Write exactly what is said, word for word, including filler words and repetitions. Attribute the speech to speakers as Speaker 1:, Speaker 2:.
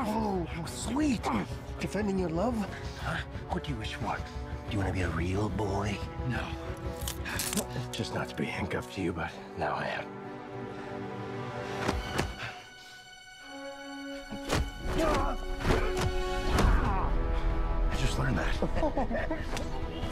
Speaker 1: Oh, sweet. Defending your love? Huh? What do you wish for? Do you want to be a real boy?
Speaker 2: No.
Speaker 1: Just not to be handcuffed to you, but now I am. I just learned that.